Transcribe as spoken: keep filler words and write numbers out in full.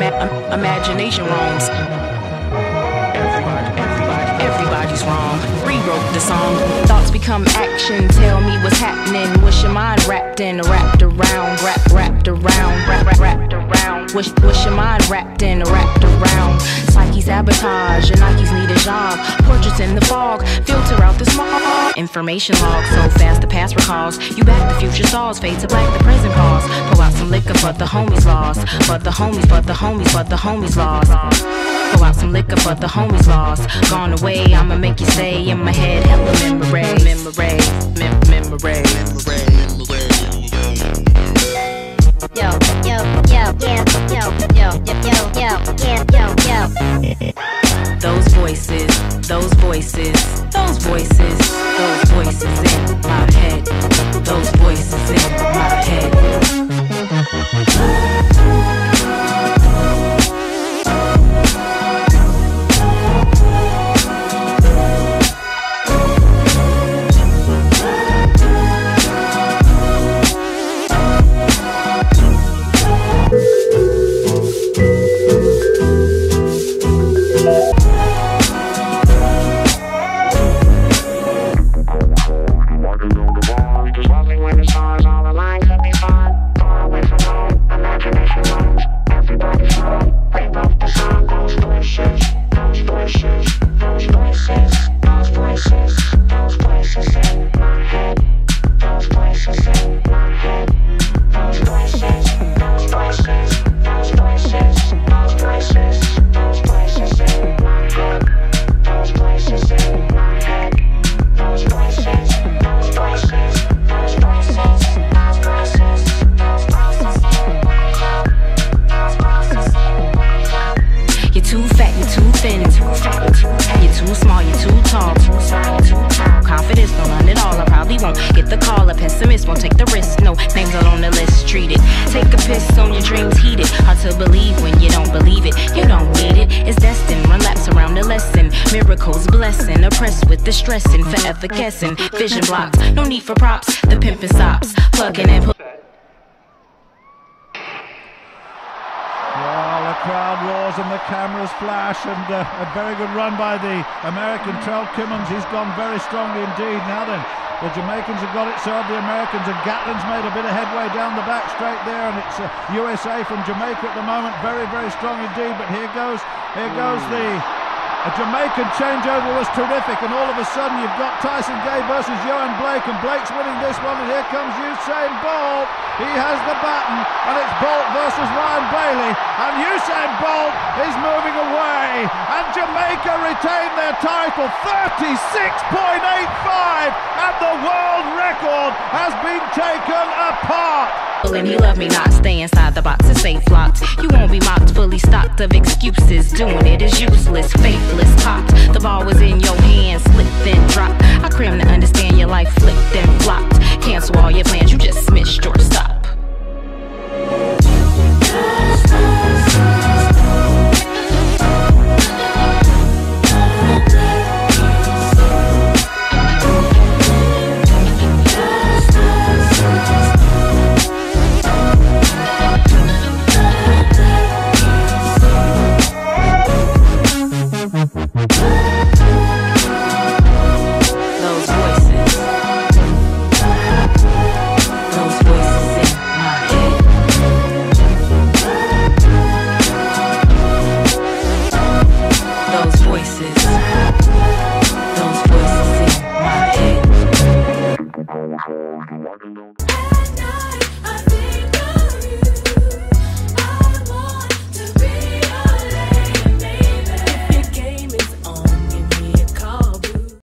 ima imagination roams. Everybody, everybody, everybody's wrong. Rewrote the song. Thoughts become action. Tell me what's happening. What's your mind wrapped in? Wrapped around, wrap, wrapped around, wrap, wrap, wrapped around. What's, what's your mind wrapped in? Wrapped around. Psyche sabotage. Your Nikes need a job. Portraits in the fog. Filter out the smog. Information log. So fast the past recalls. You back the future stalls. Fade to black the present pause. Pull out some liquor but the homies lost. But the homies, but the homies, but the homies lost. Pull out some liquor but the homies lost. Gone away, I'ma make you stay in my head. Hella memory, memory, mem memory, memory. Yo, yo, yo, yeah, yo, yo, yo, yo, yo, yeah, yo, yo. Those voices, those voices, those voices, those voices in my head. Those voices in my head. Stressing, forever guessing, vision blocks, no need for props, the pimpin' stops, plugging and put. Well, the crowd roars and the cameras flash, and uh, a very good run by the American Trell Kimmons. He's gone very strongly indeed. Now then, the Jamaicans have got it, so have the Americans, and Gatlin's made a bit of headway down the back straight there, and it's uh, U S A from Jamaica at the moment, very, very strong indeed. But here goes, here goes the A Jamaican changeover was terrific, and all of a sudden you've got Tyson Gay versus Yohan Blake, and Blake's winning this one, and here comes Usain Bolt. He has the baton, and it's Bolt versus Ryan Bailey, and Usain Bolt is moving away, and Jamaica retain their title, thirty-six point eight five, and the world record has been taken apart. And he love me not, stay inside the box, it's safe locked. You won't be mocked, fully stocked of excuses. Doing it is useless, faithless, popped. The ball was in your hands, slipped then dropped. I cram to understand your life flipped and flopped. Cancel all your plans, you just missed your stop. Last night